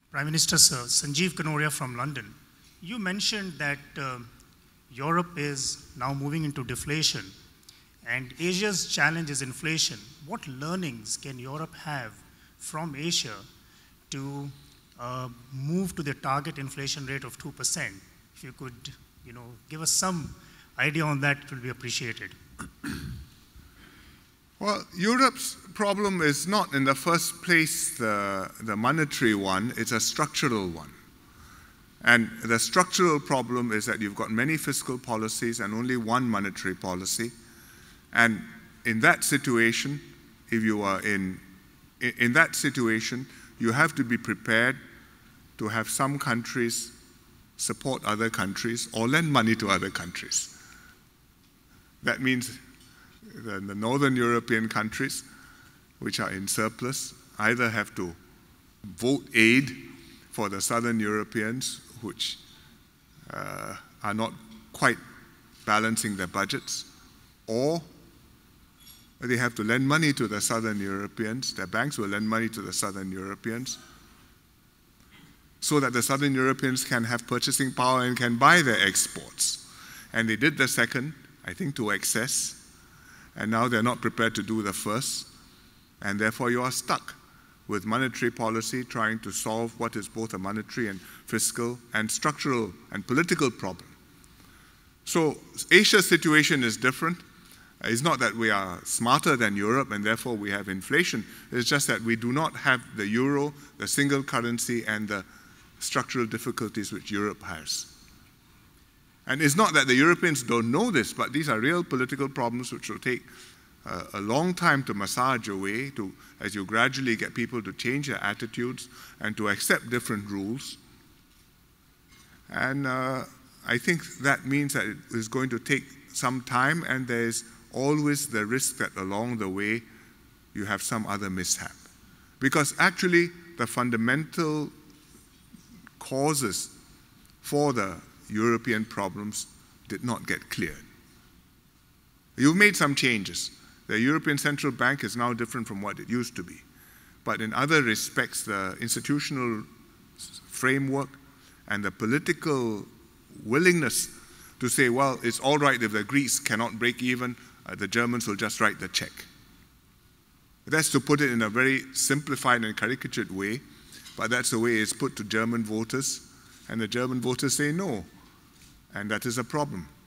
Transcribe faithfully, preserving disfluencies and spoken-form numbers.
Prime Minister Sir, Sanjeev Kanoria from London. You mentioned that uh, Europe is now moving into deflation and Asia's challenge is inflation. What learnings can Europe have from Asia to uh, move to the target inflation rate of two percent? If you could, you know, give us some idea on that, it will be appreciated. Well, Europe's problem is not in the first place the, the monetary one, it's a structural one. And the structural problem is that you've got many fiscal policies and only one monetary policy. And in that situation, if you are in, in that situation, you have to be prepared to have some countries support other countries or lend money to other countries. That means the, the northern European countries, which are in surplus, either have to vote aid for the southern Europeans, which uh, are not quite balancing their budgets, or they have to lend money to the southern Europeans. Their banks will lend money to the southern Europeans so that the southern Europeans can have purchasing power and can buy their exports. And they did the second, I think, to excess. And now they're not prepared to do the first. And therefore you are stuck with monetary policy trying to solve what is both a monetary and fiscal and structural and political problem. So Asia's situation is different. It's not that we are smarter than Europe and therefore we have inflation. It's just that we do not have the euro, the single currency, and the structural difficulties which Europe has. And it's not that the Europeans don't know this, but these are real political problems which will take uh, a long time to massage away to, as you gradually get people to change their attitudes and to accept different rules. And uh, I think that means that it is going to take some time, and there's always the risk that along the way you have some other mishap. Because actually the fundamental causes for the European problems did not get cleared. You've made some changes. The European Central Bank is now different from what it used to be. But in other respects, the institutional framework and the political willingness to say, well, it's all right if the Greeks cannot break even, uh, the Germans will just write the check. That's to put it in a very simplified and caricatured way, but that's the way it's put to German voters, and the German voters say no, and that is a problem.